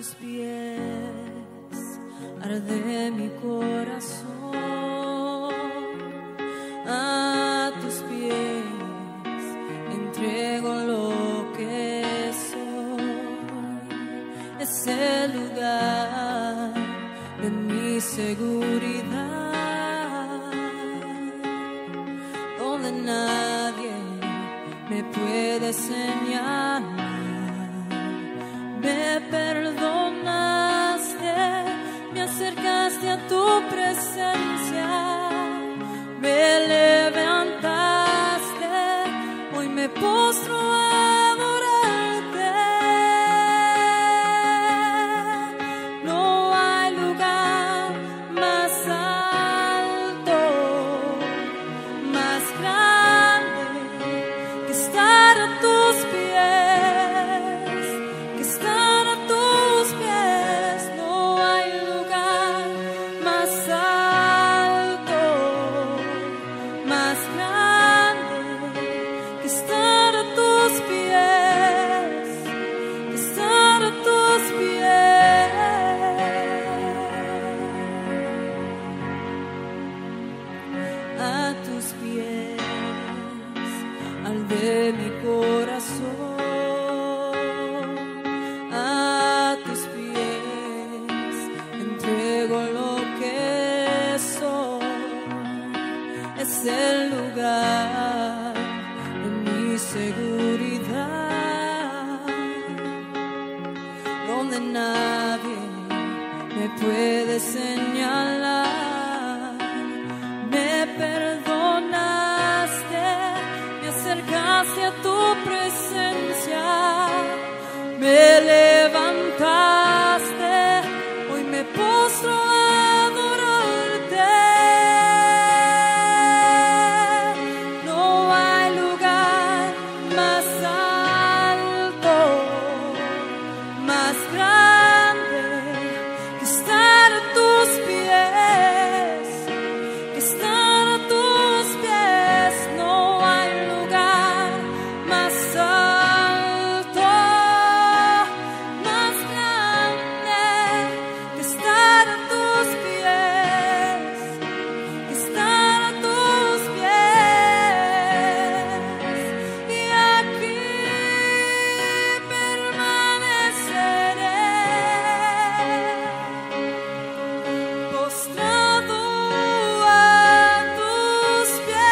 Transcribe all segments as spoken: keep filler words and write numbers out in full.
tus pies arde mi corazón, a tus pies entrego lo que soy. Es el lugar de mi seguridad, donde nadie me puede señalar. Me perdonaste, me acercaste a tu presencia, me levantaste, hoy me postro a adorarte. No hay lugar más alto, más grande que estar a tus pies, que estar a tus pies. No hay lugar más alto, más grande que estar a tus pies, que estar a tus pies. A tus pies arde mi corazón, a tus pies entrego lo que soy. Es el lugar de mi seguridad, donde nadie me puede señalar. Me perdonaste, me acercaste a tu presencia, me levantaste, hoy me postro a adorarte. No hay lugar más alto, más grande que estar a tus pies, que estar a tus pies. No hay lugar más alto, más grande que estar a tus pies, que estar a tus pies. Y aquí permaneceré, postrado a tus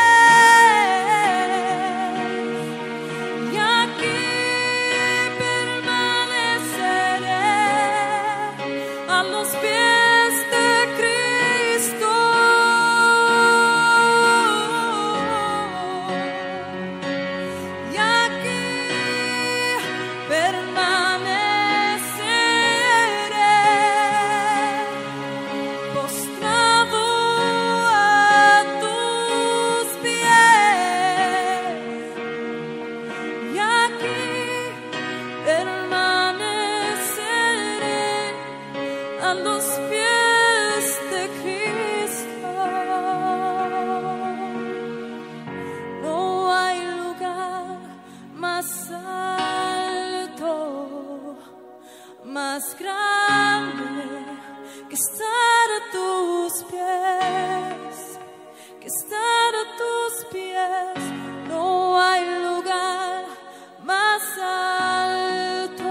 pies. Y aquí permaneceré a los pies de Cristo. Y aquí permaneceré, postrado a tus pies. Y aquí permaneceré a los pies de Cristo. No hay lugar más alto, más grande que estar a tus pies, que estar a tus pies. No hay lugar más alto,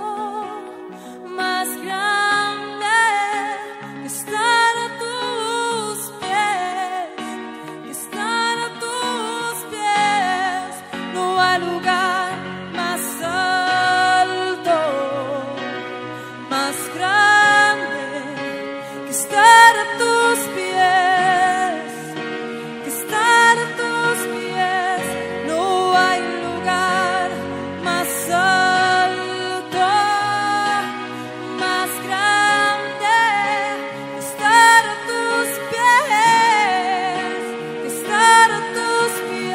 más grande que estar a tus pies, que estar a tus pies. No hay lugar más alto, más grande que estar a tus pies, que estar a tus pies. No hay lugar más alto, más grande que estar a tus pies, que estar a tus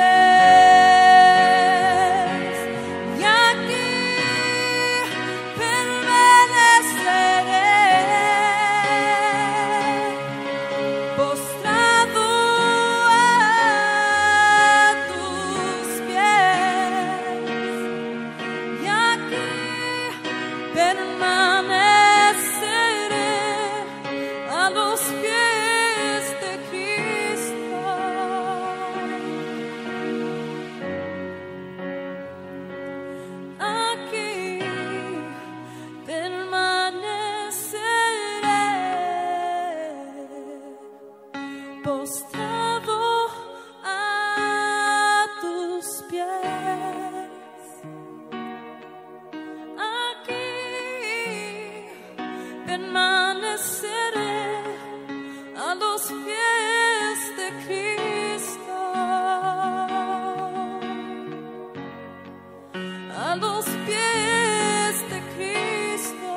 pies. Y aquí permaneceré, permaneceré a los pies de Cristo, a los pies de Cristo.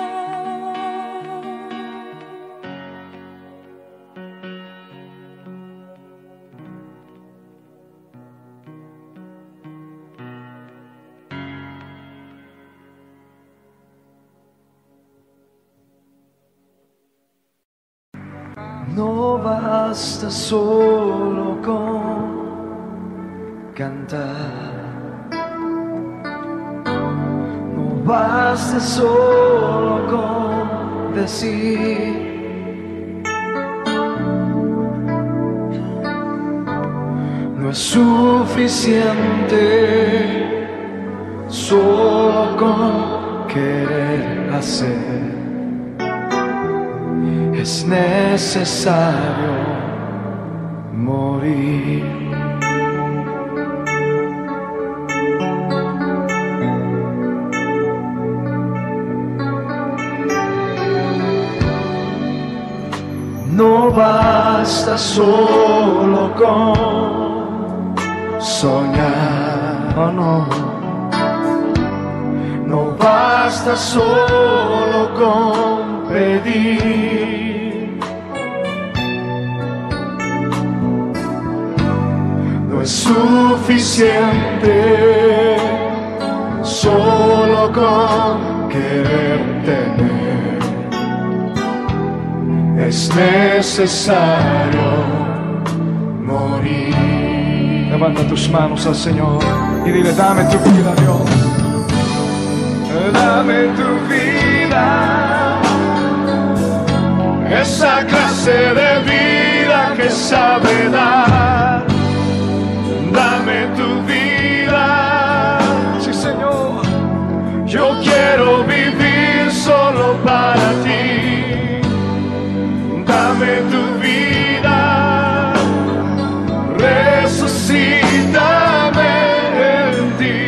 No basta solo con cantar, no basta solo con decir, no es suficiente solo con querer hacer. Es necesario morir. No basta solo con soñar, oh no. No basta solo con pedir. No es suficiente solo con querer tener. Es necesario morir. Levanta tus manos al Señor y dile: dame tu vida, Dios. Dame tu vida, esa clase de vida que sabe dar. Dame tu vida, sí Señor. Yo quiero vivir solo para ti. Dame tu vida, resucítame en ti.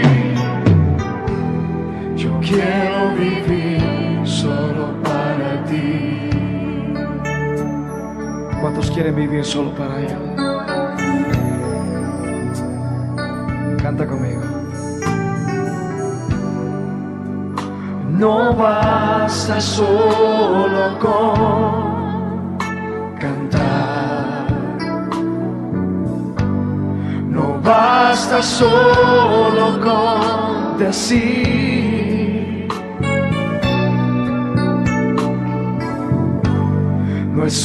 Yo quiero vivir solo para ti. ¿Cuántos quieren vivir solo para Él? Canta conmigo. No basta solo con cantar, no basta solo con decir, no es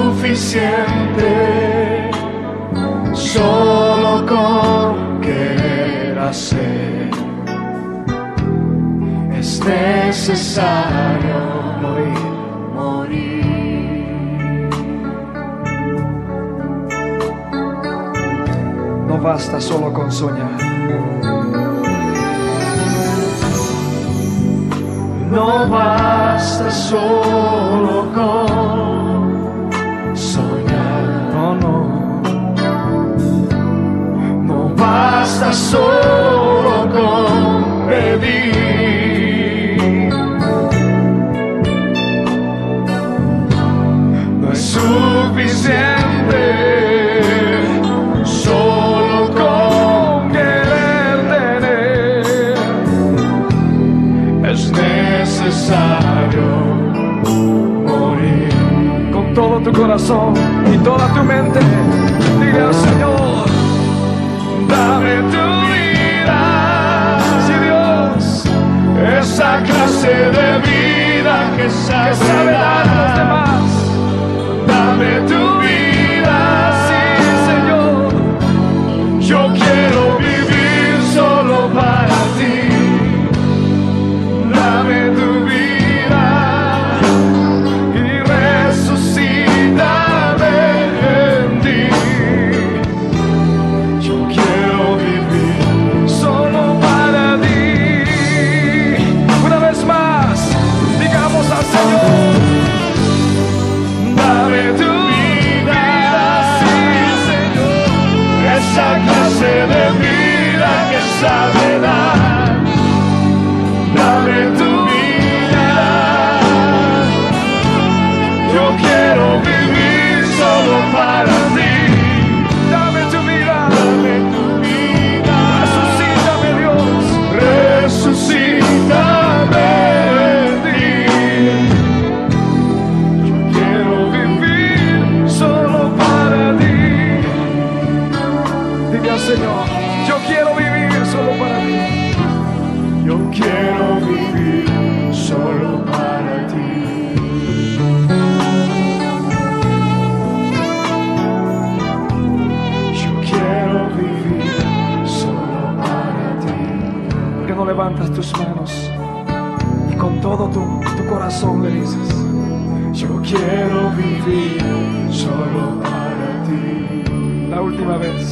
suficiente solo con querer hacer. Es necesario morir, morir. No basta solo con soñar, no basta solo con soñar, no, no. No basta solo con pedir. Suficiente solo con querer tener. Es necesario morir. Con todo tu corazón y toda tu mente, dile al Señor: dame tu vida, sí Dios, esa clase de vida que sabe, que sabe dar a los demás. Dame tu vida, sí Señor. Yo quiero vivir solo para ti. Dame tu vida y resucítame en ti. Yo quiero vivir solo para ti. Una vez más, digamos al Señor: todo tu, tu corazón le dices: yo quiero vivir solo para ti. La última vez.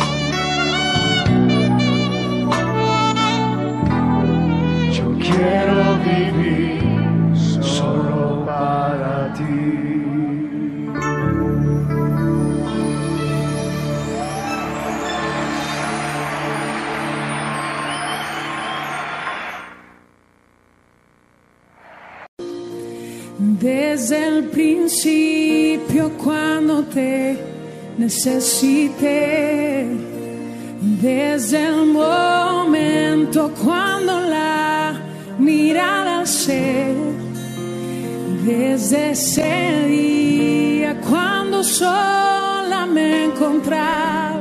Yo quiero vivir solo para ti. Desde el principio, cuando te necesité, desde el momento cuando la mirada alcé, desde ese día cuando sola me encontraba,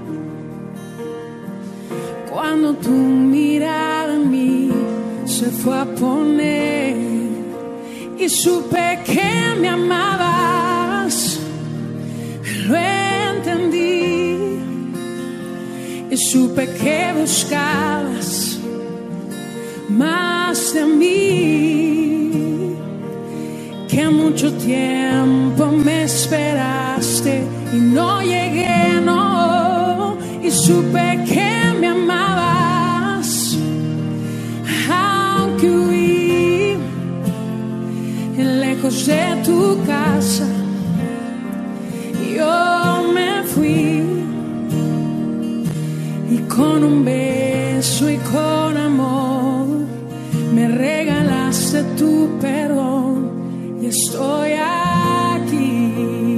cuando tu mirada en mí se fue a poner, y supe que me amabas, lo entendí, y supe que buscabas más de mí, que mucho tiempo me esperaste y no llegué, no, y supe que me amabas, aunque huí lejos de tu casa, yo me fui, y con un beso y con amor me regalaste tu perdón, y estoy aquí,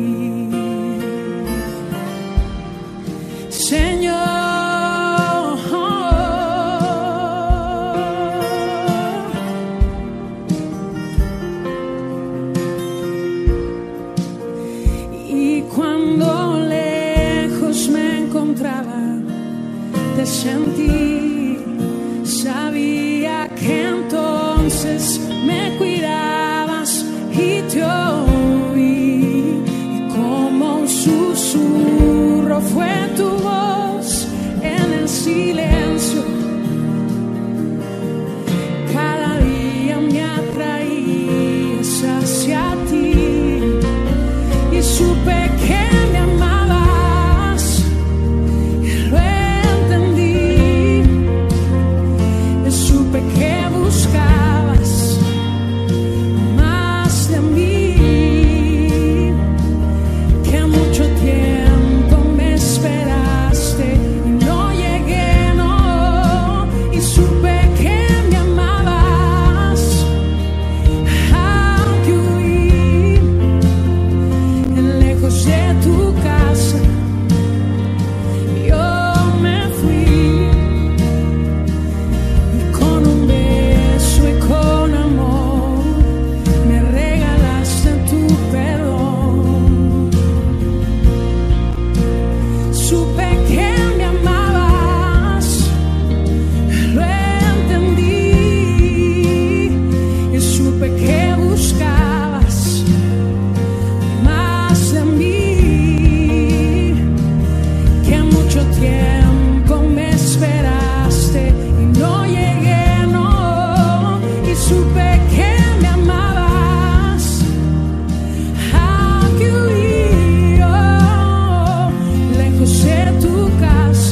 Señor. Te sentí, sabía que entonces me cuidabas y te oí, y como un susurro fue tu voz en el silencio, cada día me atraías hacia ti, y supe que me amabas. Que buscabas más de mí, que mucho tiempo me esperaste y no llegué, no, y supe que me amabas, aunque huí lejos de tu casa, yo me fui. Con amor me regalaste tu perdón, supe que me amabas, lo entendí, y supe que buscabas más de mí, que mucho tiempo me esperaste y no llegué. Supe que me amabas, aunque huí, oh, lejos de tu casa,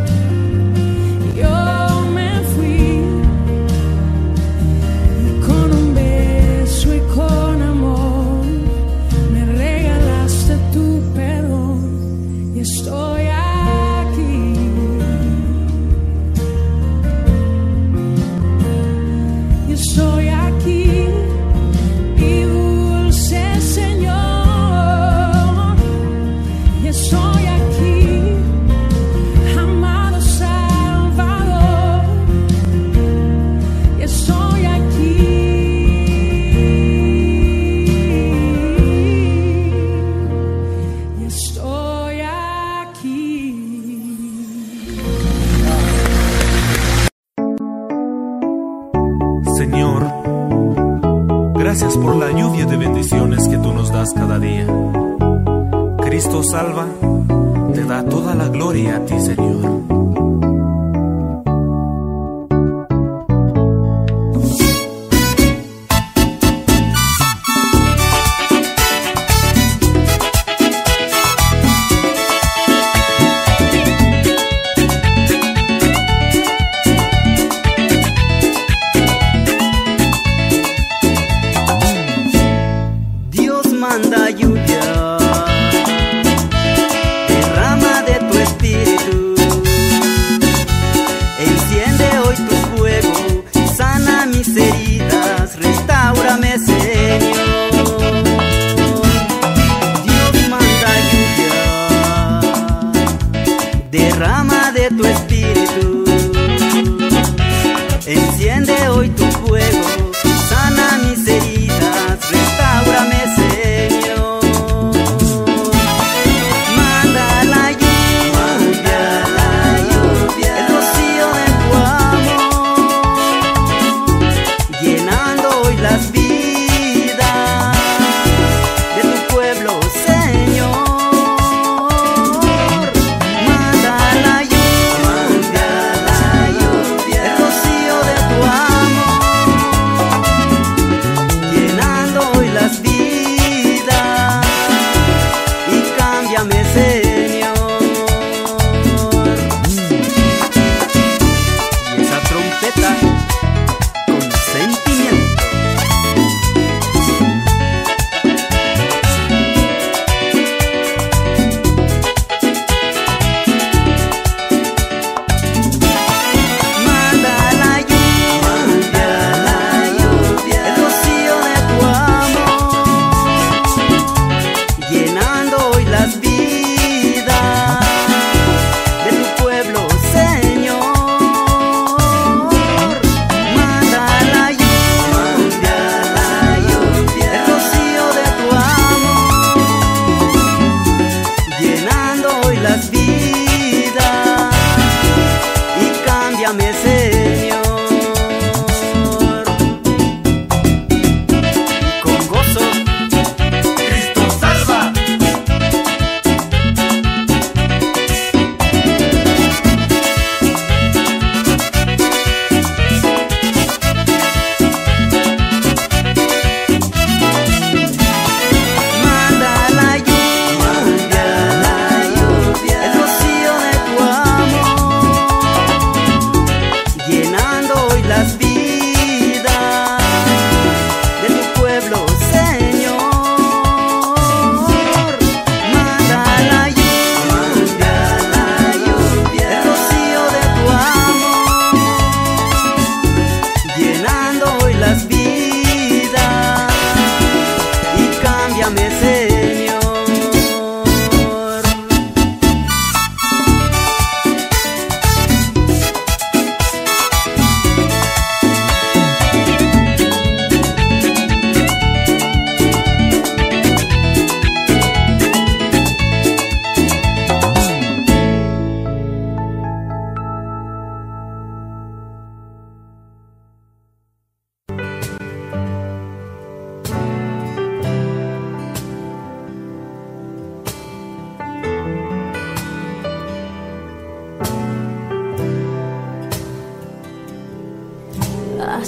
yo me fui, y con un beso y con amor me regalaste tu perdón, y estoy aquí. Estoy aquí, mi dulce Señor, y estoy aquí, amado Salvador, y estoy aquí, y estoy aquí. Señor, gracias por la lluvia de bendiciones que tú nos das cada día. Cristo salva, te da toda la gloria a ti, Señor.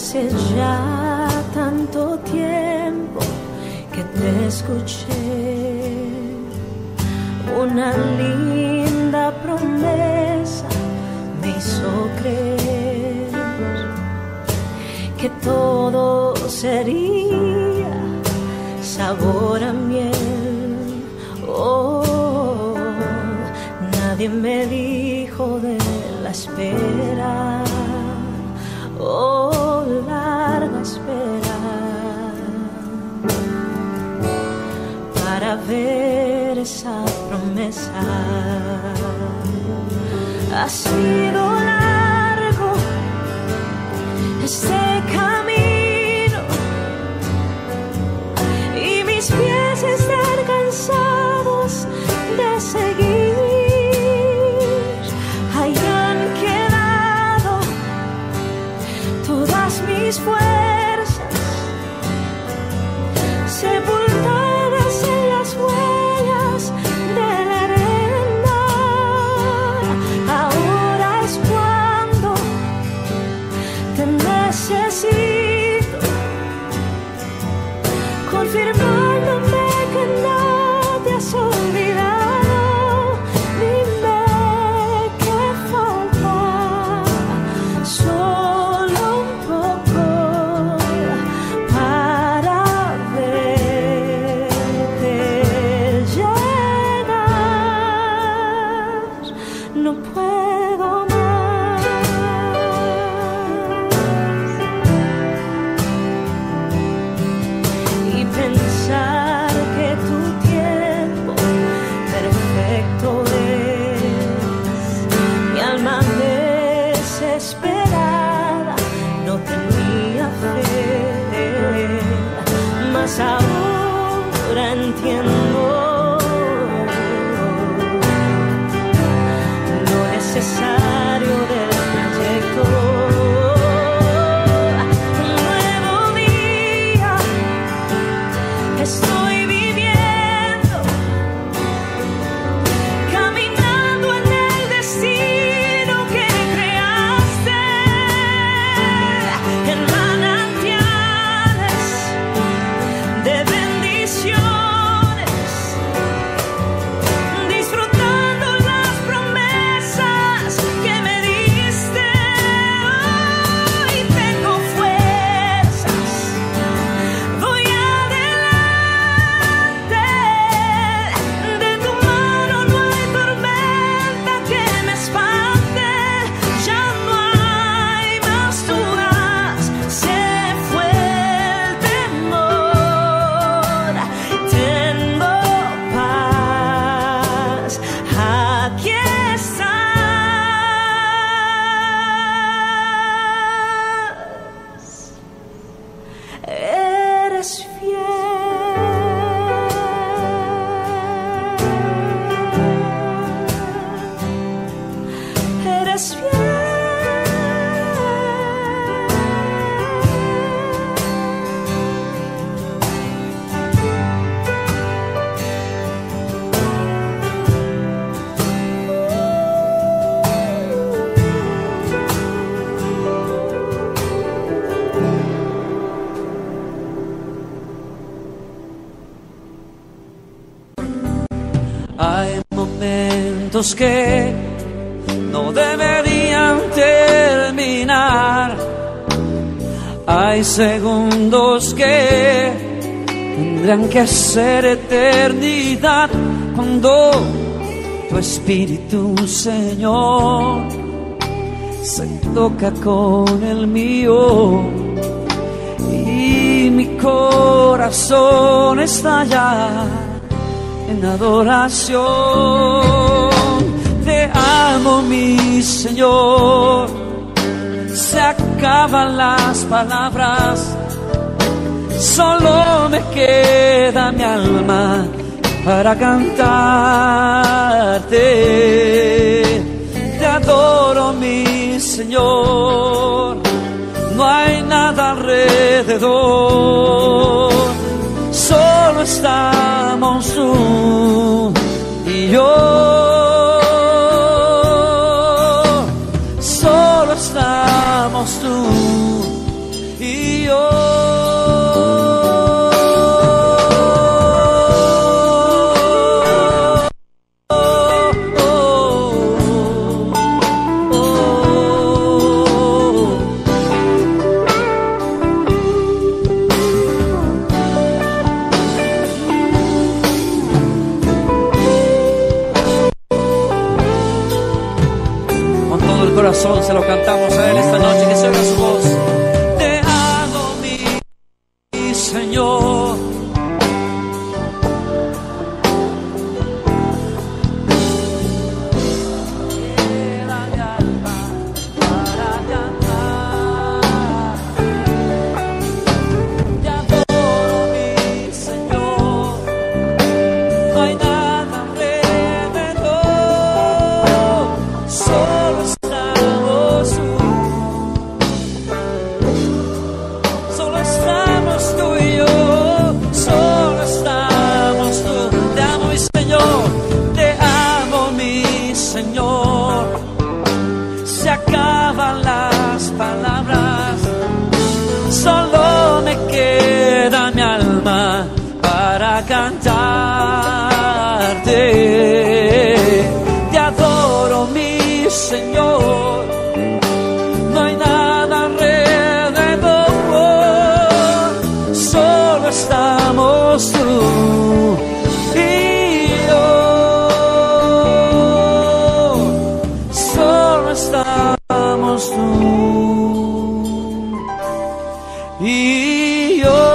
Hace ya tanto tiempo que te escuché, una linda promesa me hizo creer que todo sería sabor a miel. Oh, nadie me dijo de la espera. Oh, larga espera para ver esa promesa. Ha sido largo este camino y mis pies están cansados de seguir. Hayan quedado todas mis fuerzas sepultadas en las huellas de la arena. Ahora es cuando te necesito, confirmándome que no te has olvidado. Dime qué falta, solo un poco para verte llegar. No puedo más. Y pensar que tu tiempo perfecto es. Mi alma desesperada no tenía fe, mas ahora entiendo lo necesario del trayecto. Un nuevo día estoy viviendo, caminando en el destino que creaste, en manantiales de bendiciones, disfrutando las promesas que me diste. Hoy tengo fuerzas, voy adelante, de tu mano no hay tormenta que me espante, ya no hay más dudas, se fue el temor, tengo paz, aquí estás, eres fiel, eres fiel. Hay momentos que no deberían terminar. Hay segundos que tendrán que ser eternidad. Cuando tu espíritu, Señor, se toca con el mío y mi corazón estalla en adoración. Te amo, mi Señor. Se acaban las palabras, solo me queda mi alma para cantarte. Te adoro, mi Señor. No hay nada alrededor, solo estamos tú y yo. Solo estamos tú y corazón se lo cantamos a Él esta noche, que se oiga su voz. Te amo, mi Señor. Queda mi alma para cantar. Te adoro, mi Señor. No hay nada alrededor, solo estamos tú. Solo estamos tú y yo, solo estamos tú. Te amo, mi Señor, te amo, mi Señor. Se acaban las palabras, solo me queda mi alma para cantarte. Te adoro, mi Señor. No hay nada alrededor, solo estamos tú y yo. Solo estamos tú y yo.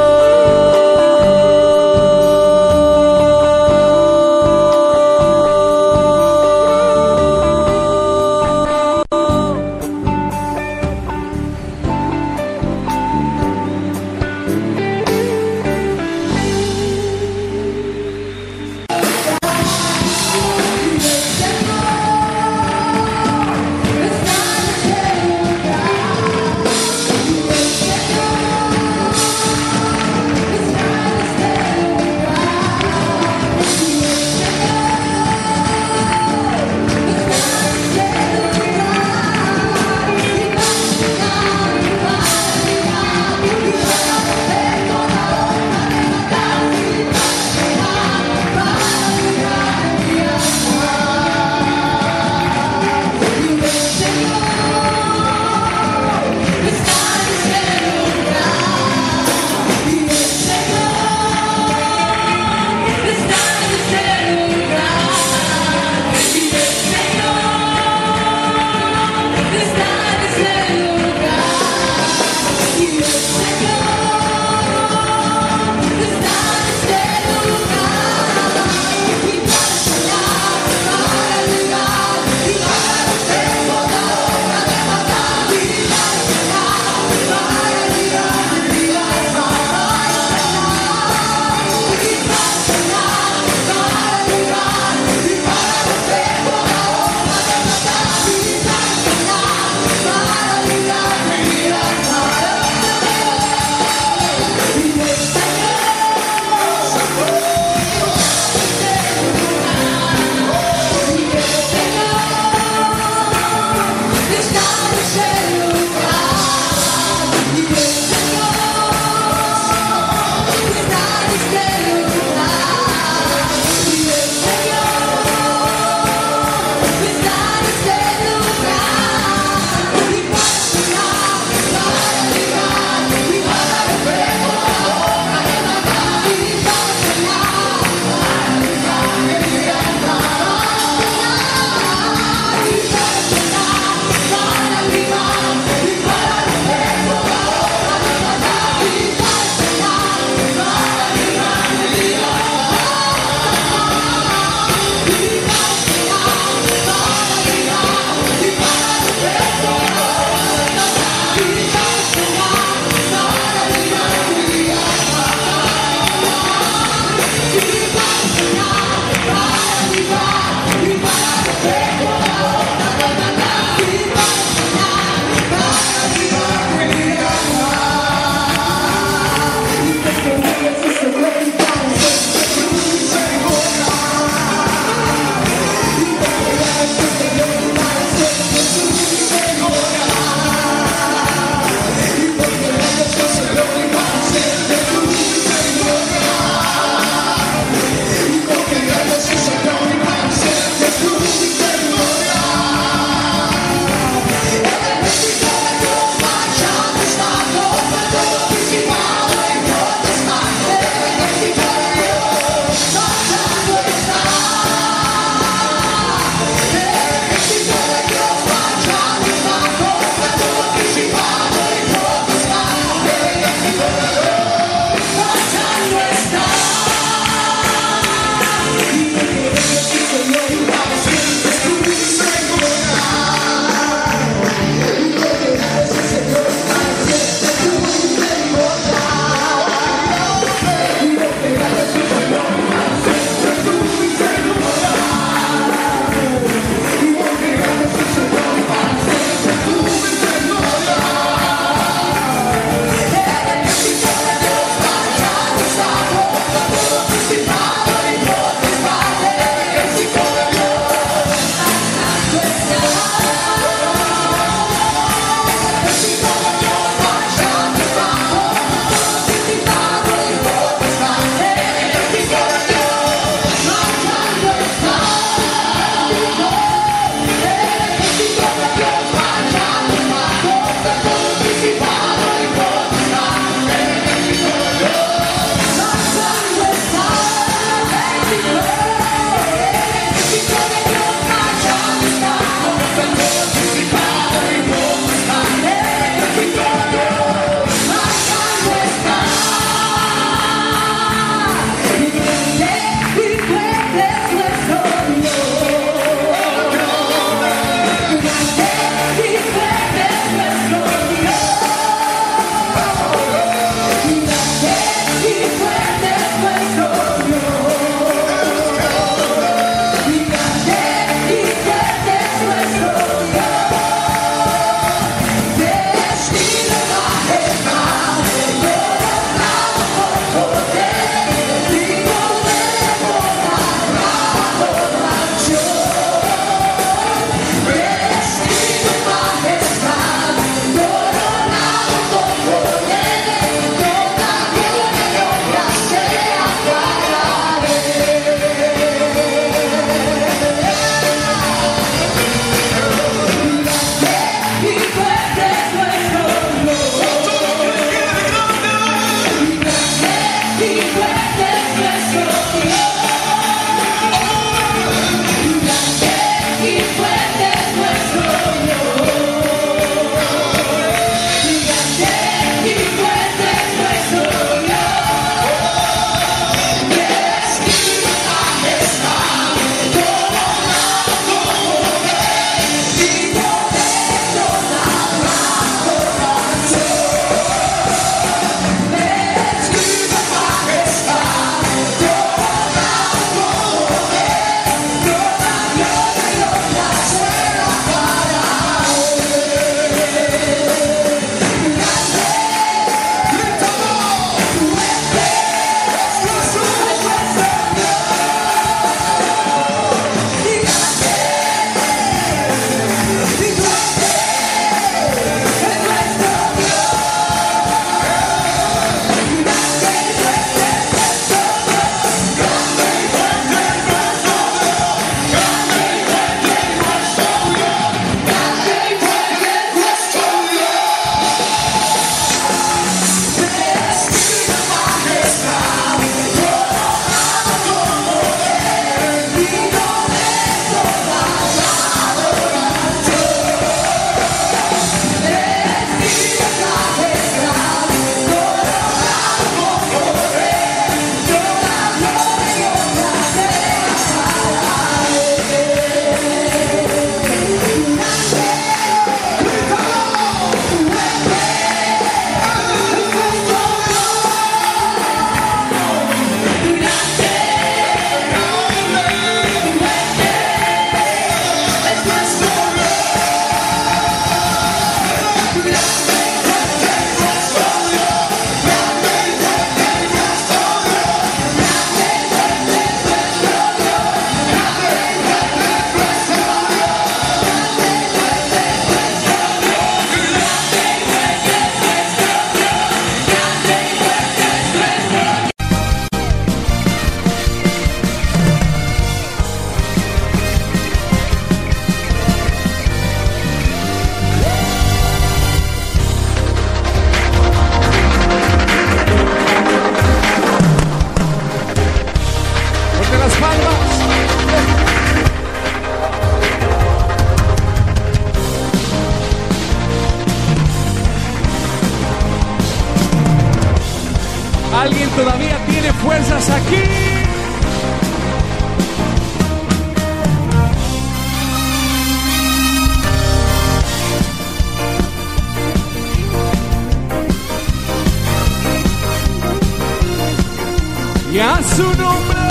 nombre.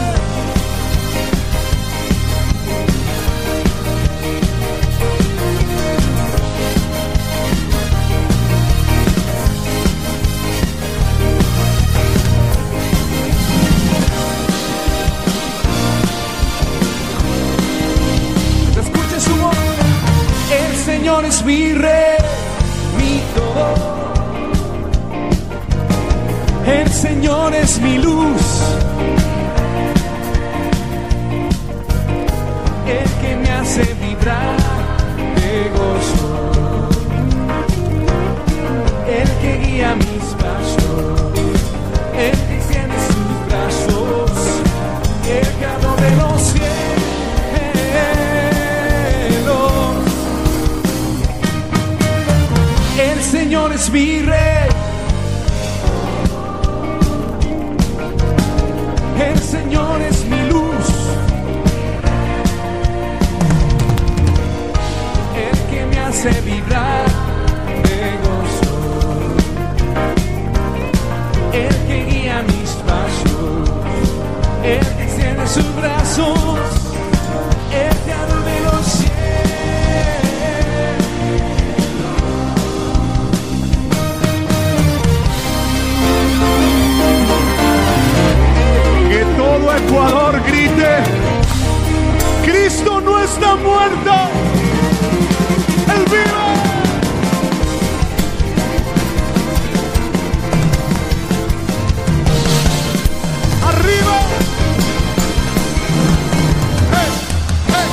Escuche su voz. El Señor es mi rey, mi todo. El Señor es mi luz, el que me hace vibrar de gozo, el que guía mis pasos, el que extiende sus brazos, el creador de los cielos. El Señor es mi rey. El Señor es mi luz, el que me hace vibrar de gozo, el que guía mis pasos, el que extiende sus brazos, el creador de los cielos. Que todo Ecuador grite: Cristo no está muerto, Él vive. Arriba. Hey, hey,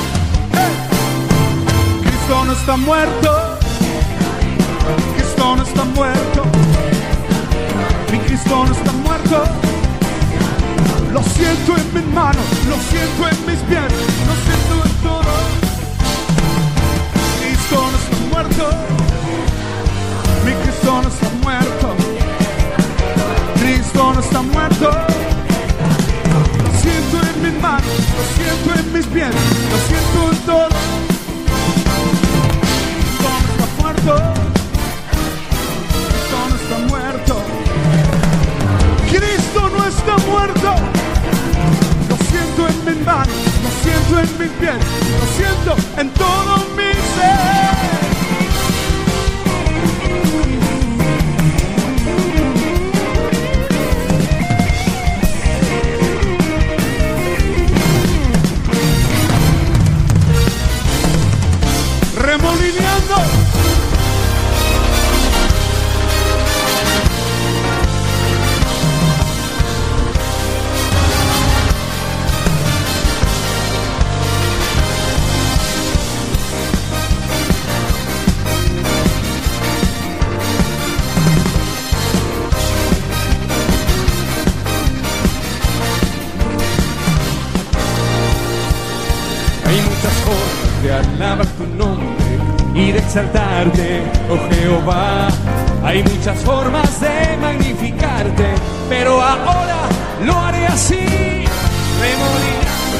hey. Cristo no está muerto, Cristo no está muerto, mi Cristo no está muerto. Lo siento en mis manos, lo siento en mis pies, lo siento en todo. Cristo no está muerto, mi Cristo no está muerto, Cristo no está muerto. Lo siento en mis manos, lo siento en mis pies, lo siento en todo. Cristo no está muerto, Cristo no está muerto, Cristo no está muerto. Lo siento en mis manos, lo siento en mis pies, lo siento en todo mi ser. Remolineando. De alabar tu nombre y de exaltarte, oh Jehová. Hay muchas formas de magnificarte, pero ahora lo haré así, remolinando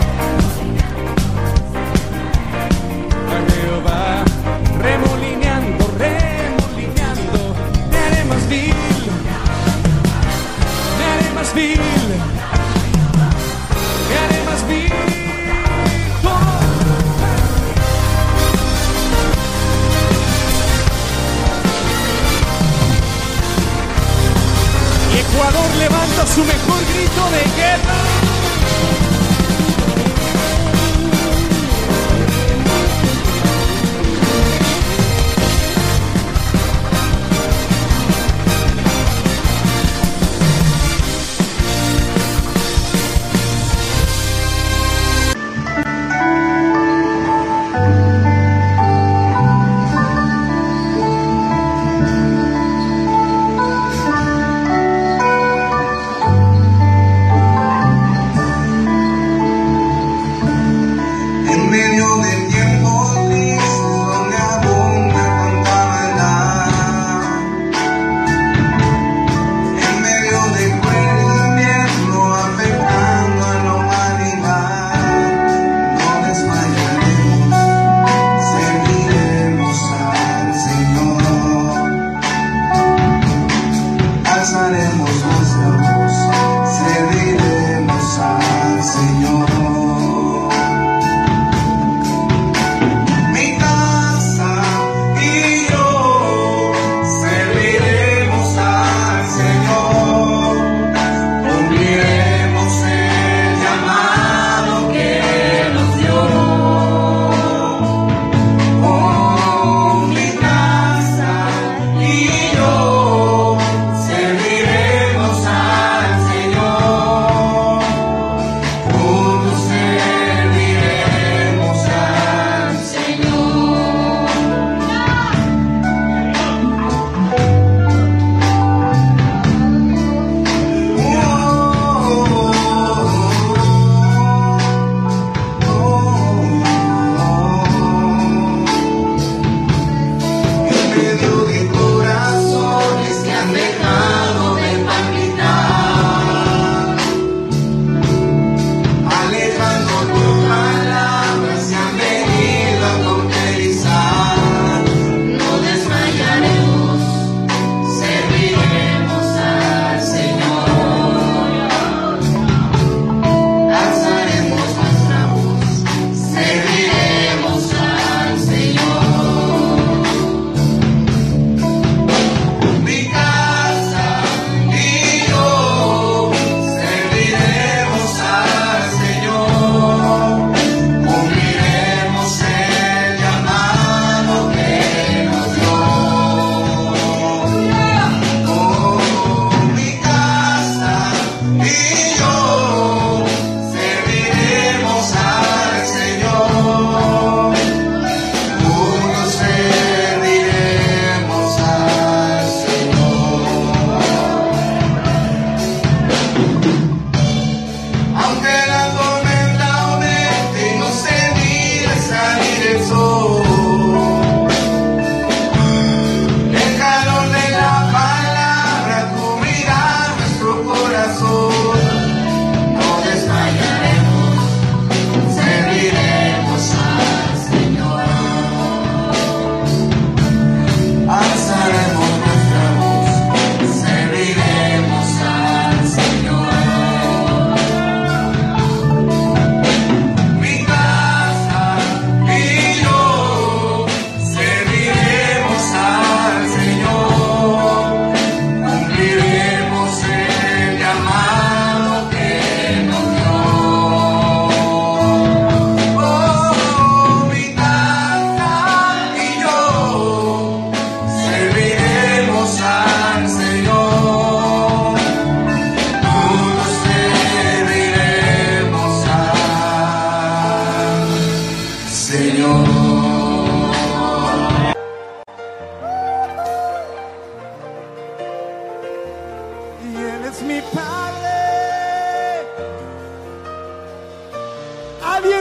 a Jehová, remolineando, remolineando. Me haré más vil, me haré más vil, me haré más vil. Ecuador levanta su mejor grito de guerra.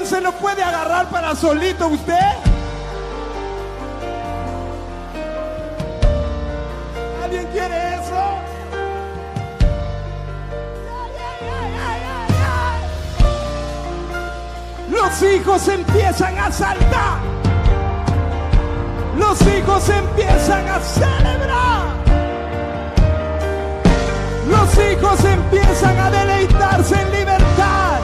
se lo puede agarrar para solito usted? ¿Alguien quiere eso? Los hijos empiezan a saltar. Los hijos empiezan a celebrar. Los hijos empiezan a deleitarse en libertad.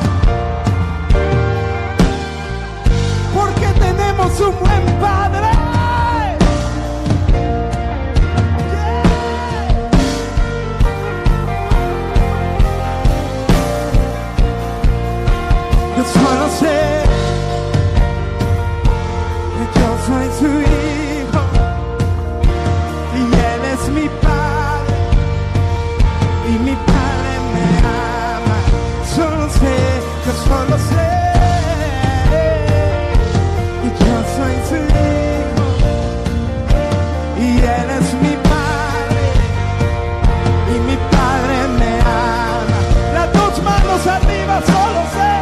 Porque tenemos un buen Padre. Yo solo sé que yo soy su hijo y Él es mi Padre y mi Padre me ama. Solo sé, yo solo sé que yo soy su hijo y Él es mi Padre y mi Padre me ama. Las dos manos arriba, solo sé.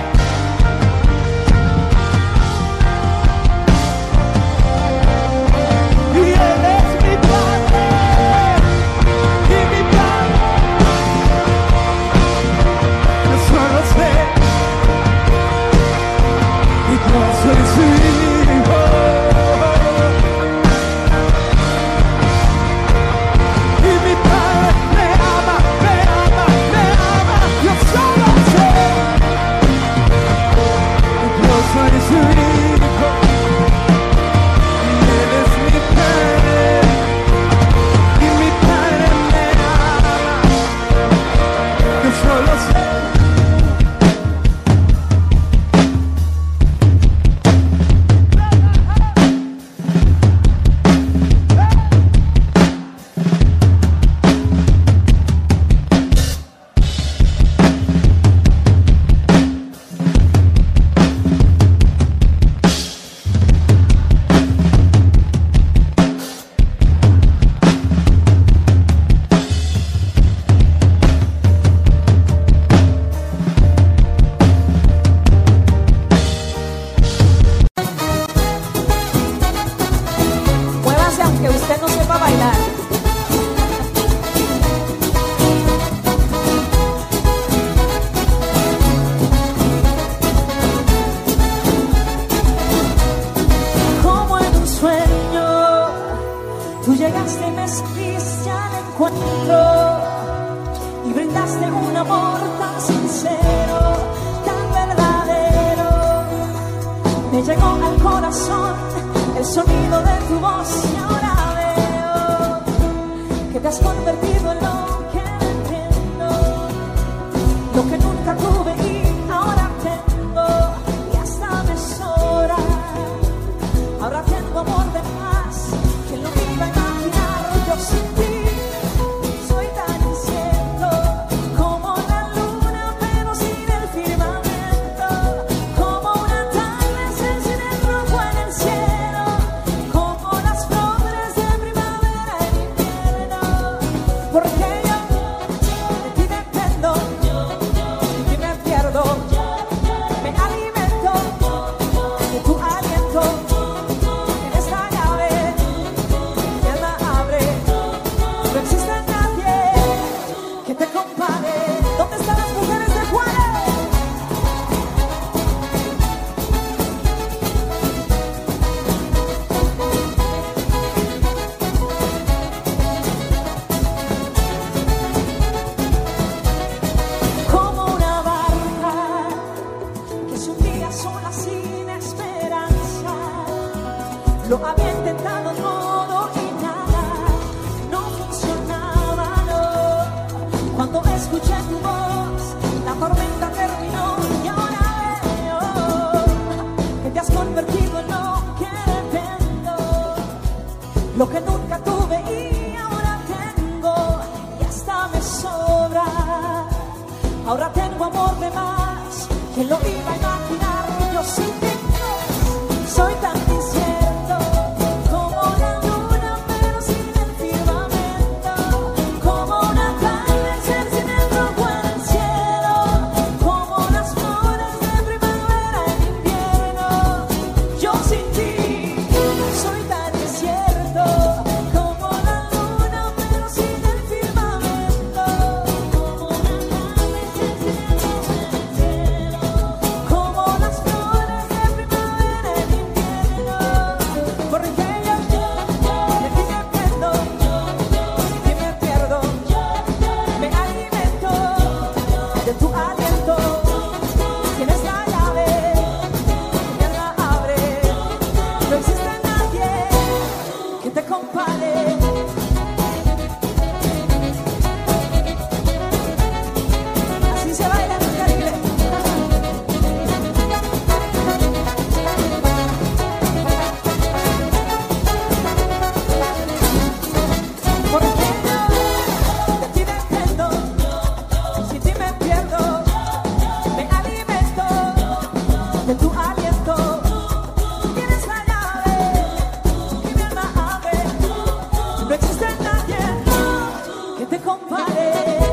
de tu aliento. Tú tienes la llave y mi alma abre. No existe nadie que te compare.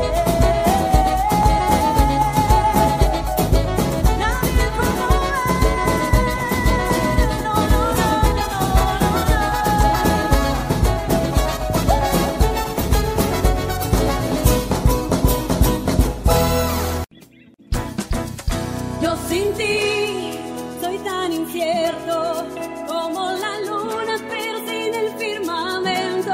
Nadie como él. No, no, no, no, Yo sin ti soy tan incierto como la luna, pero sin el firmamento.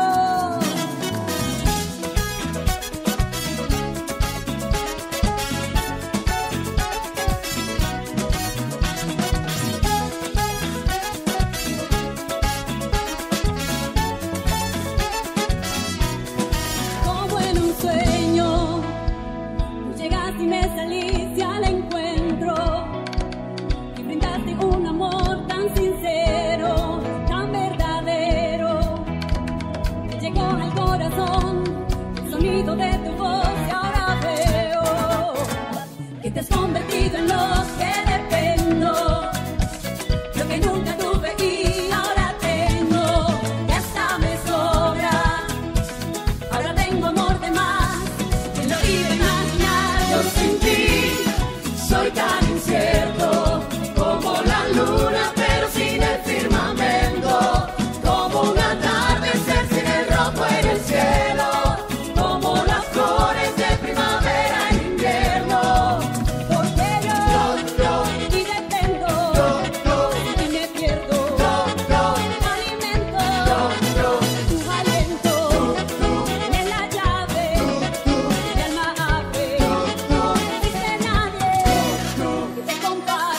Como en un sueño, tú llegaste y me saliste al encuentro. Y brindaste un amor tan sincero, tan verdadero, que llegó al corazón el sonido de tu voz. Y ahora veo que te has convertido en lo que dependo, lo que nunca tuve y ahora tengo, y hasta me sobra. Ahora tengo amor de más, que lo iba a imaginar. Yo sin ti soy tan incierto como la luna, pero sin el firmamento, como un atardecer sin el rojo en el cielo, como las flores de primavera en invierno. Porque yo, yo, y dependo, yo, yo, y me pierdo, yo, yo, alimento, yo, yo, tu aliento, tú, tú, en la llave, tú, tú, mi alma abre, tú, tú, no existe nadie que te compare.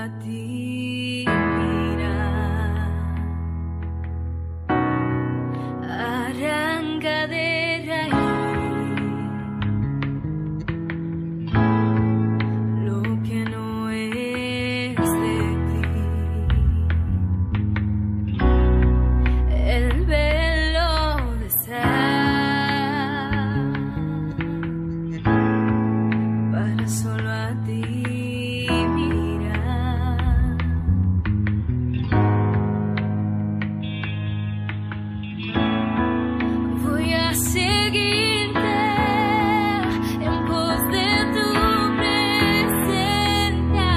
a ti mirar. Arranca de raíz lo que no es de ti. El velo de sal para solo a ti mirar. Voy a seguirte en pos de tu presencia.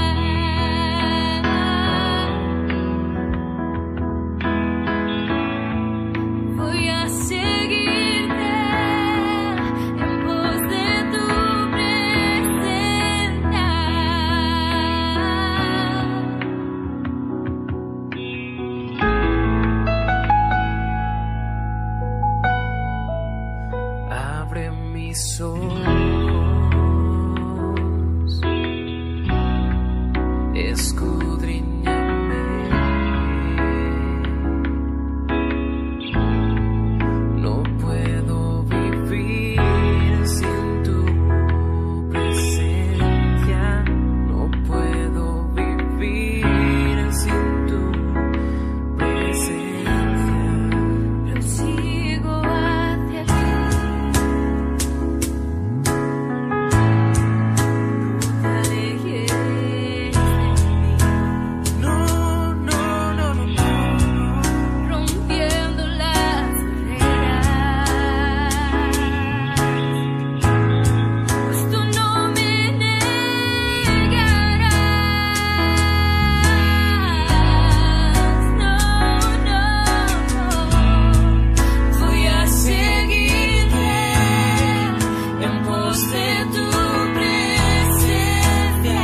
Voy a seguirte en pos de tu presencia. Abre mis ojos, escudriñame. No puedo vivir sin tu presencia. No puedo vivir sin tu presencia. Prosigo hacia ti. Te alejes de mí, No, no, no, no, no. rompiendo las barreras. Pues tú no me negarás. No, no, no. Voy a seguirte en pos de tu presencia.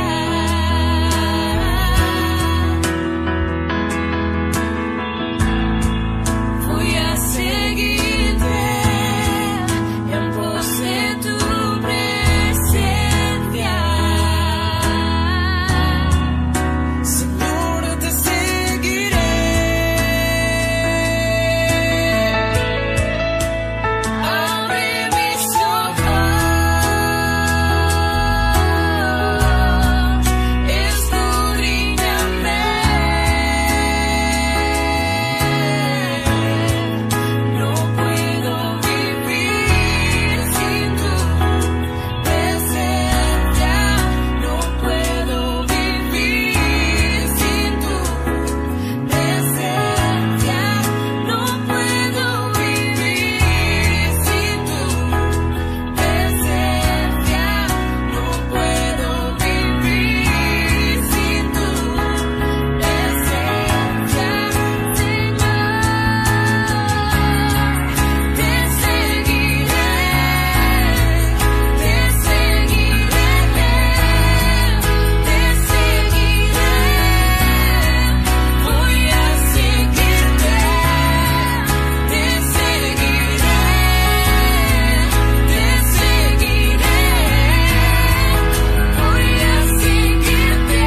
Voy a seguirte en pos de tu presencia. Señor, te seguiré. Abre mis ojos, escudriñame. No puedo vivir sin tu presencia. No puedo vivir sin tu presencia. No puedo vivir sin tu presencia. No puedo vivir sin tu presencia, Señor. Te seguiré, te seguiré, te seguiré. Voy a seguirte, te seguiré, te seguiré. Voy a seguirte.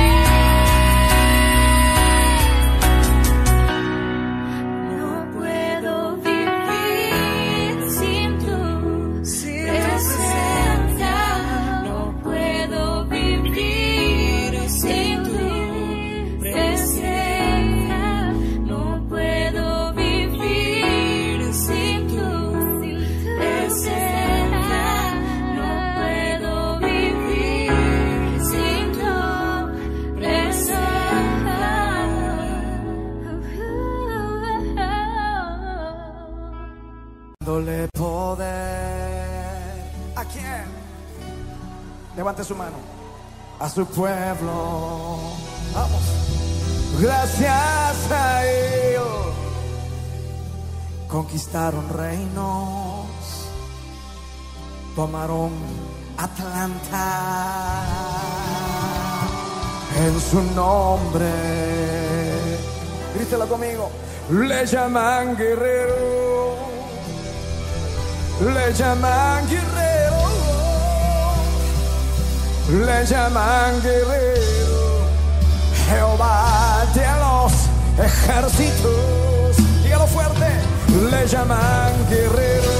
No puedo vivir sin tu presencia. No puedo vivir sin tu presencia. No puedo vivir sin tu presencia. No puedo vivir sin tu presencia. Dándole poder. ¿A quién? Levante su mano. A su pueblo. Vamos. Gracias a ellos conquistaron reinos, tomaron Atlanta en su nombre. Grítela conmigo. Le llaman guerrero, le llaman guerrero, le llaman guerrero. Jehová de los ejércitos, dígalo fuerte, le llaman guerrero,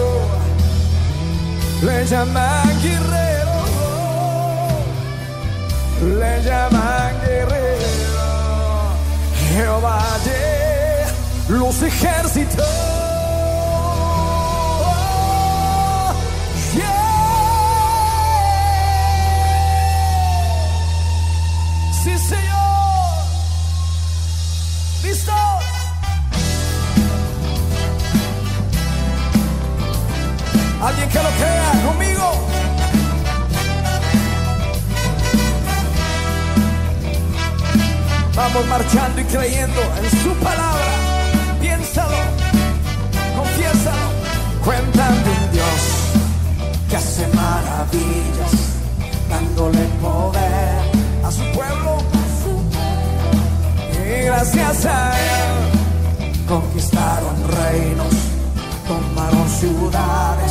le llaman guerrero, le llaman guerrero, Jehová de los ejércitos. Sí, Señor. ¿Listo? Alguien que lo crea conmigo. Vamos marchando y creyendo en su palabra. Piénsalo, confiésalo. Cuentan de un Dios que hace maravillas, dándole poder a su pueblo, y gracias a él conquistaron reinos, tomaron ciudades.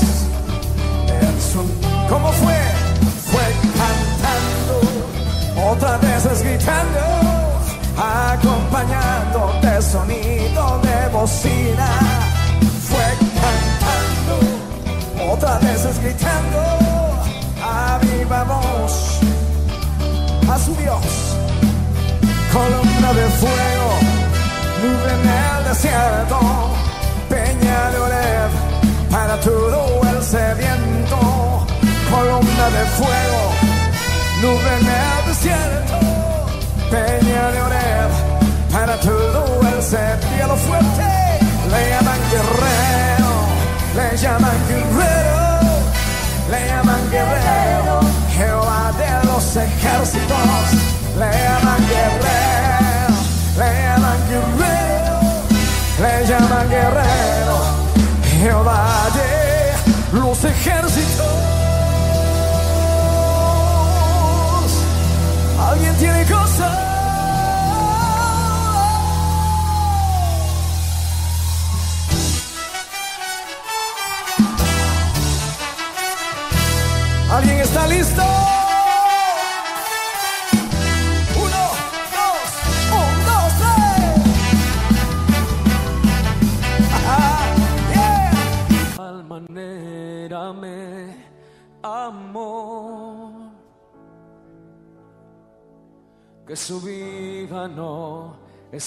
¿Cómo fue? Fue cantando, otras veces gritando, acompañando de sonido de bocina. Fue cantando, otras veces gritando, a viva voz a su Dios. Columna de fuego, nube en el desierto, peña de Oreb para todo el sediento. Columna de fuego, nube en el desierto, peña de Oreb para todo el sediento. Dígalo fuerte, le llaman guerrero, le llaman guerrero, le llaman guerrero, Jehová de los ejércitos, le llaman guerrero, le llaman guerrero, le llaman guerrero, Jehová de los ejércitos. ¿Alguien tiene cosas? ¿Alguien está listo? Uno, dos, un, dos, tres. Ah, yeah. De tal manera me amó que su vida no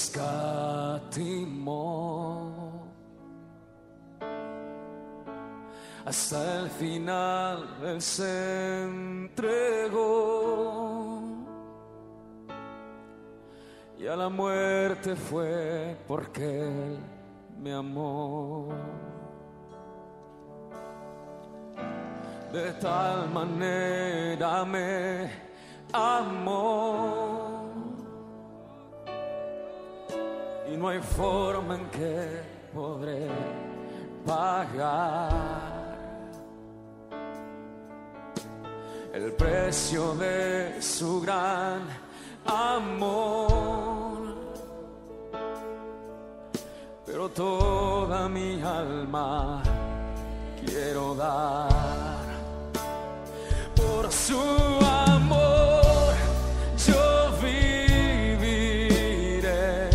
escatimó. Hasta el final él se entregó y a la muerte fue porque él me amó. De tal manera me amó y no hay forma en que podré pagar el precio de su gran amor, pero toda mi alma quiero dar por su amor. Yo viviré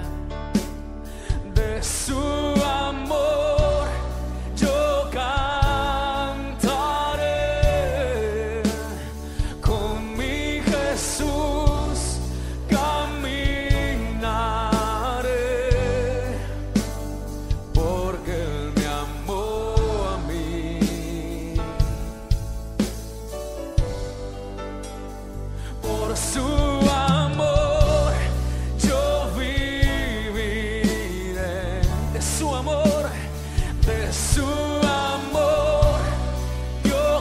de su amor, yo cantaré, con mi Jesús caminaré, porque Él me amó a mí. Por su amor yo viviré, de su amor, de su amor yo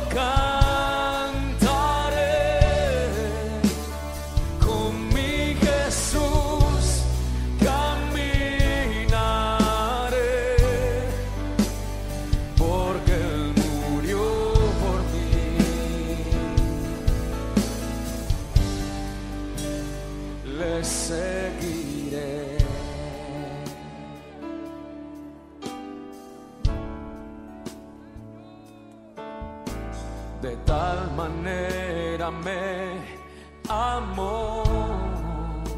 cantaré, con mi Jesús caminaré, porque Él murió por mí. Le seguiré. De tal manera me amó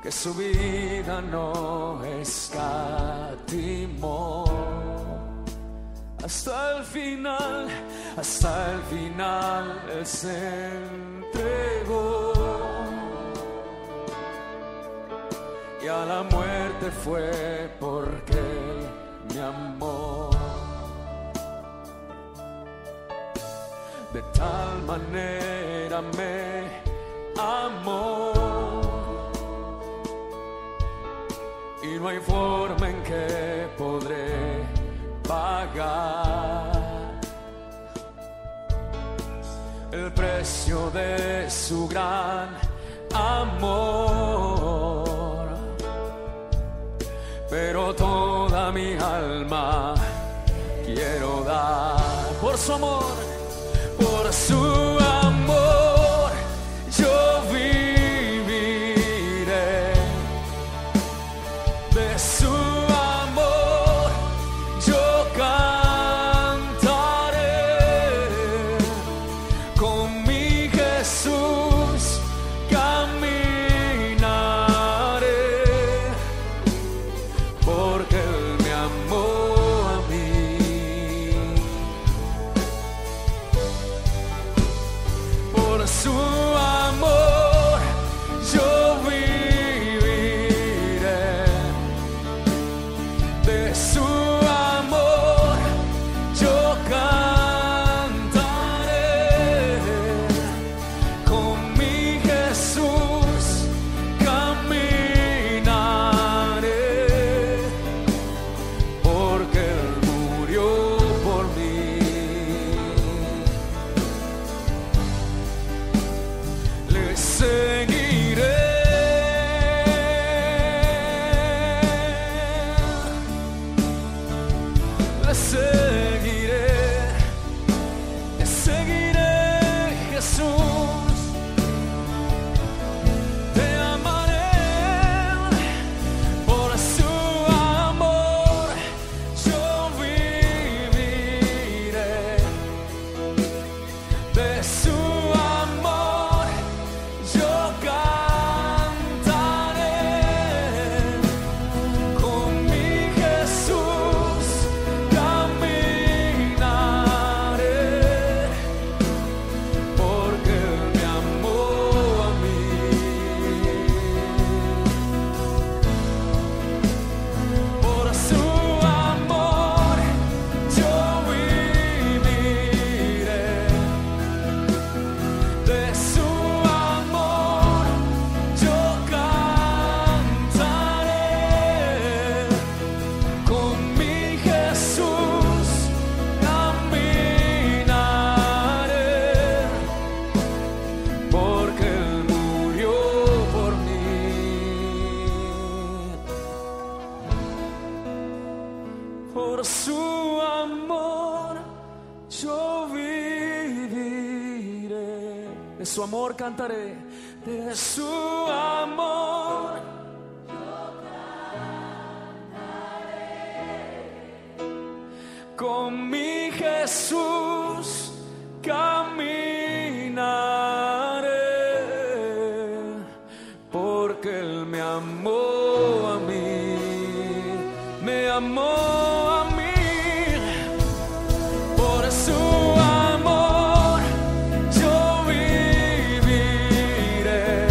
que su vida no escatimó. Hasta el final, hasta el final Él se entregó. Y a la muerte fue porque Él me amó. De tal manera me amó. Y no hay forma en que podré pagar el precio de su gran amor. Pero toda mi alma quiero dar por su amor, por su amor yo viviré. De su amor yo cantaré. Con mi Jesús caminaré, porque Él me amó a mí. Por su amor yo viviré. De su amor yo cantaré. Con mi Jesús caminaré, porque Él murió por mí. Le seguiré. Le seguiré. Le seguiré, Jesús. Te amaré. Por su amor yo viviré. De su amor yo cantaré. Con mi Jesús caminaré, porque Él me amó a mí. Por su amor yo viviré. De su amor yo cantaré. Con mi Jesús caminaré, porque Él murió por mí. Por su amor yo viviré. De su amor cantaré. De su amor con mi Jesús caminaré, porque Él me amó a mí, me amó a mí. Por su amor yo viviré.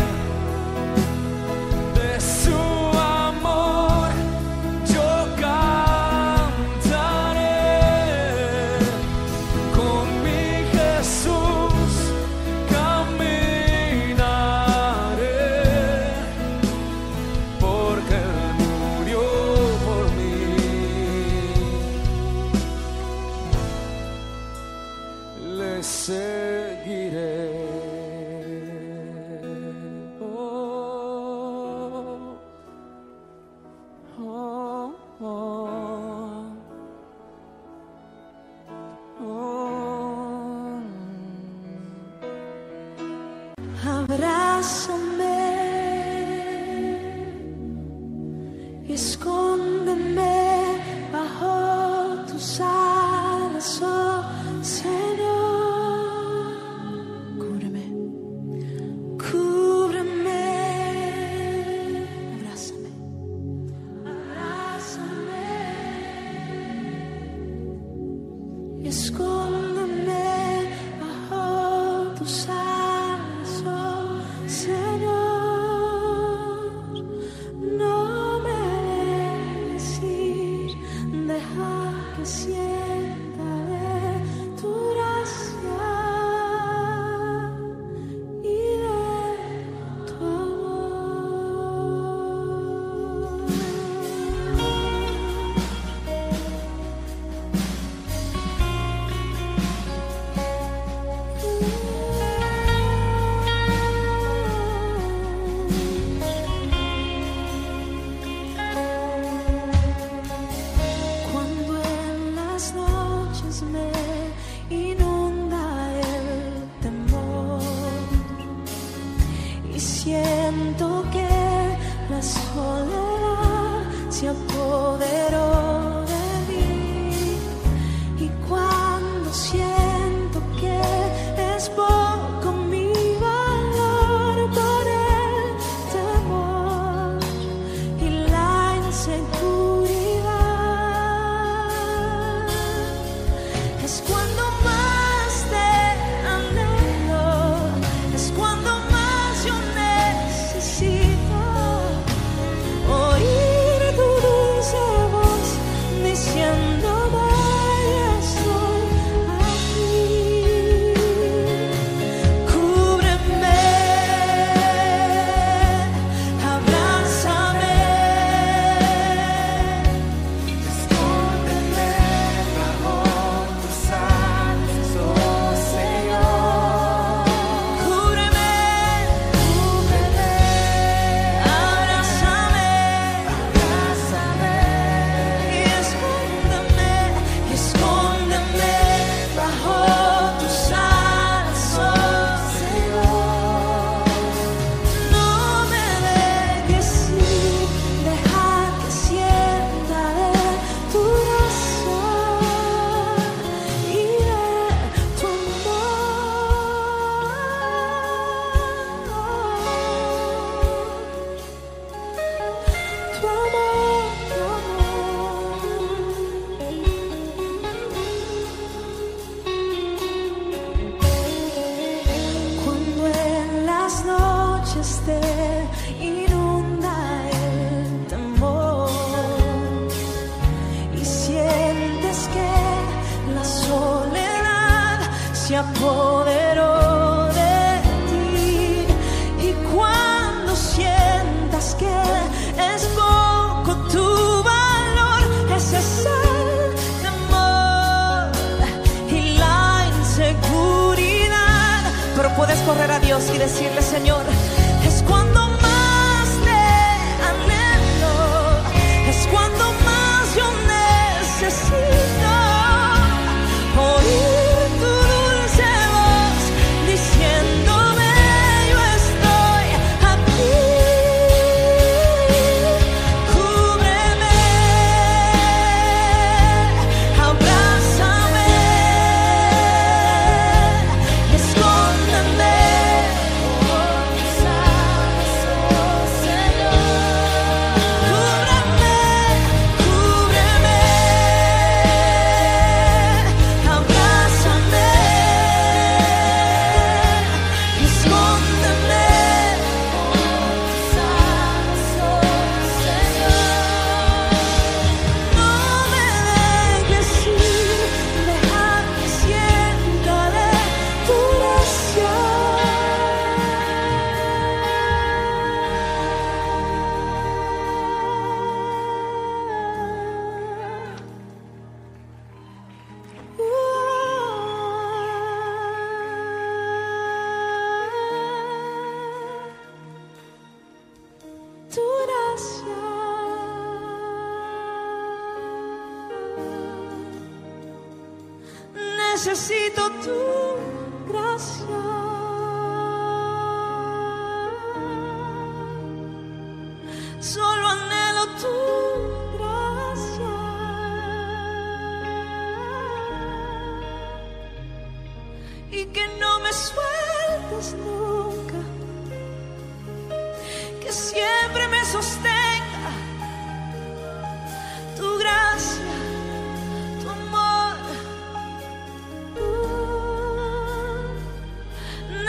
De su amor yo cantaré. Con mi Jesús caminaré, porque Él murió por mí. Le seguiré. Oh, oh, oh, oh. Abrázame y escóndeme bajo tus alas, oh Señor. Cúbreme, cúbreme tus alas, oh Señor, no me dejes ir, deja que sienta de tu gracia y de tu Cuando en las noches me inunda el temor y siento que la soledad se apoderó de mí, y cuando siento que es poco mi valor por el temor y la inseguridad, es cuando más te anhelo, es cuando más yo necesito oír tu dulce voz diciéndome estoy aquí. Cúbreme, abrázame, Escóndeme bajo tus alas, oh Señor. cúbreme, cúbreme, abrázame, Abrázame, y escóndeme, y escóndeme bajo tus alas, oh Señor. No me dejes ir, deja que sienta de tu gracia y de tu amor, tu amor, tu amor. Cuando en las noches te inunda el temor y sientes que la soledad se apoderó de ti, y cuando sientas que es poco tu valor, ese es el temor y la inseguridad, pero puedes correr a Dios y decirle: Señor, es cuando más te anhelo, es cuando más yo necesito oír tu dulce voz diciéndome yo estoy aquí. Cúbreme, abrázame, escóndeme por tus alas, oh Señor. Cúbreme, cúbreme, abrázame, escóndeme por tus alas, oh Señor. No me dejes ir, deja que sienta de tu gracia. Tu gracia. Necesito tu gracia. Solo anhelo tu gracia. Y que no me sueltes nunca, que siempre me sostenga tu gracia, tu amor. Uh,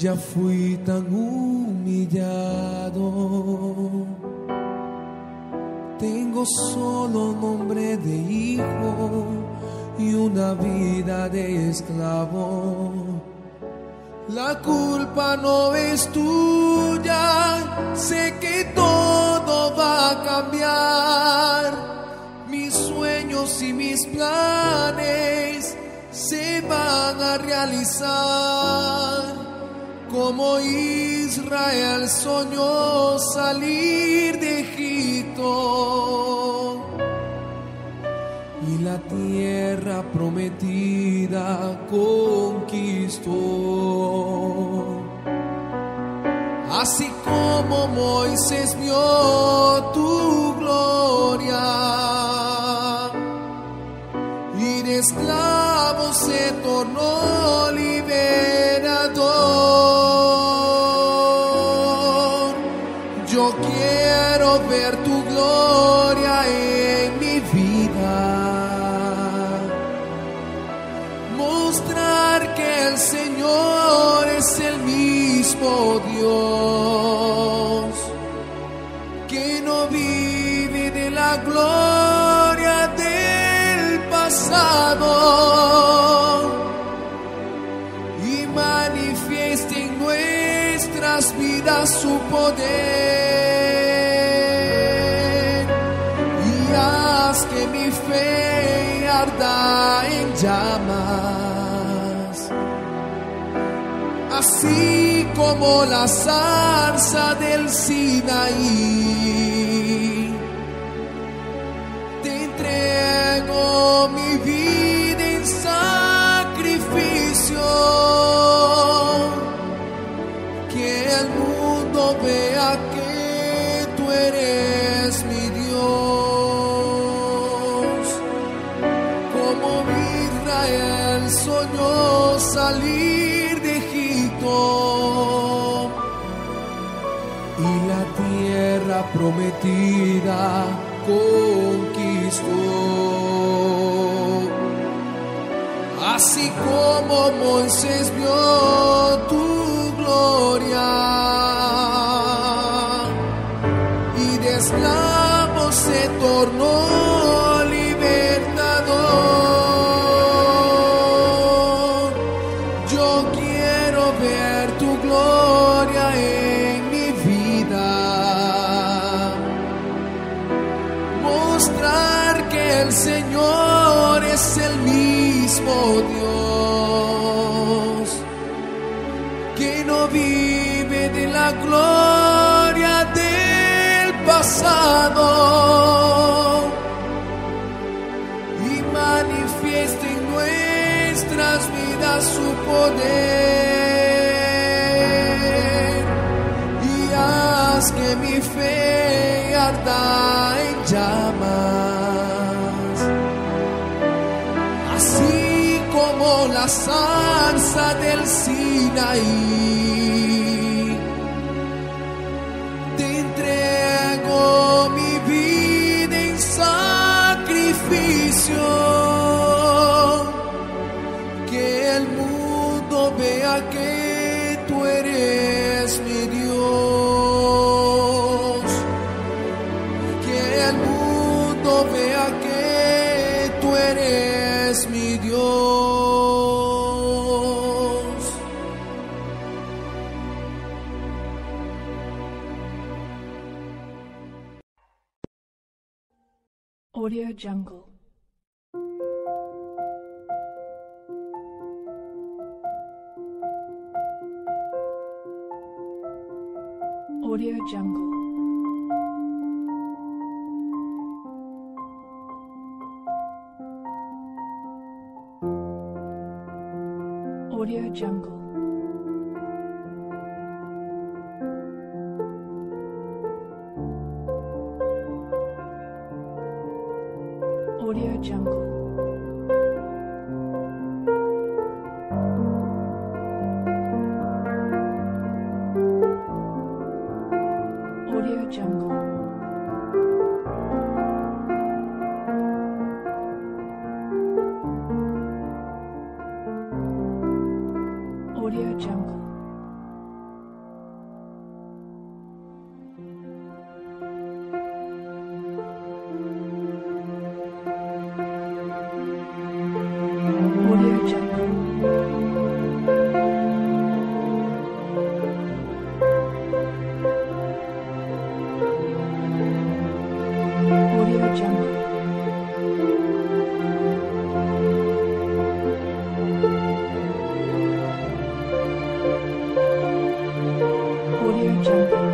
Ya fui tan humillado, tengo solo nombre de hijo y una vida de esclavo. La culpa no es tuya, sé que todo va a cambiar. Mis sueños y mis planes se van a realizar. Como Israel soñó salir de Egipto y la tierra prometida conquistó. Así como Moisés vio tu gloria y de esclavo se tornó liberador. Yo quiero ver tu gloria en mi vida, mostrar que el Señor es el mismo Dios, que no vive de la gloria del pasado y manifieste en nuestras vidas su poder, y haz que mi fe arda en llamas, así como la zarza del Sinaí. Te entrego mi vida en sacrificio, que el mundo vea que tú eres mi Dios. Como Israel soñó salir de Egipto y la tierra prometida conquistó. Así como Moisés vio tu gloria y de esclavo se tornó libertador. Yo quiero ver tu gloria en mi vida, mostrar que el Señor es el mismo Dios, que no vive de la gloria del pasado y manifiesta en nuestras vidas su poder, y haz que mi fe arda en llamas, así como la zarza del Sinaí. Te entrego mi vida en sacrificio, que el mundo vea que tú eres mi Dios, que el mundo vea que tú eres mi Dios. Audio Jungle. Audio Jungle. Audio Jungle. Audio Jungle. Audio Jungle. Audio Jungle. Audio Jungle. Audio Jungle.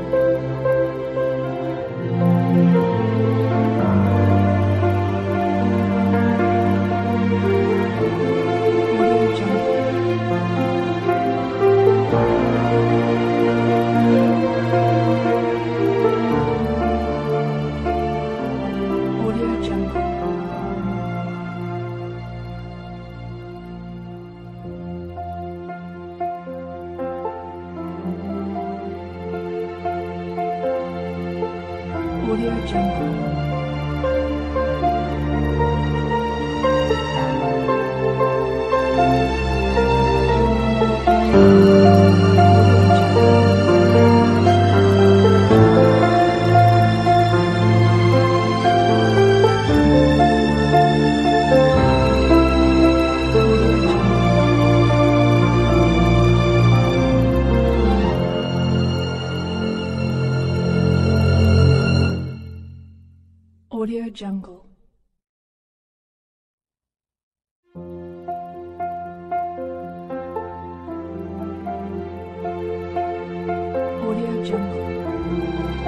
Audio Jungle. Audio Jungle. Audio Jungle. Audio Jungle. Audio Jungle.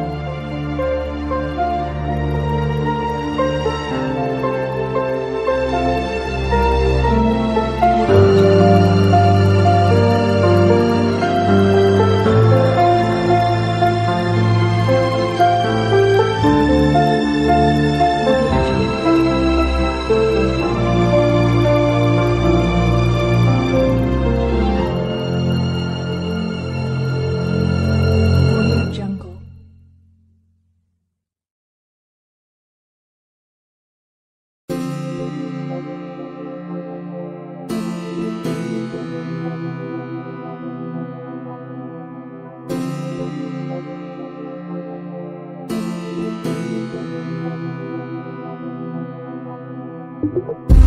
Audio Jungle. Audio Jungle.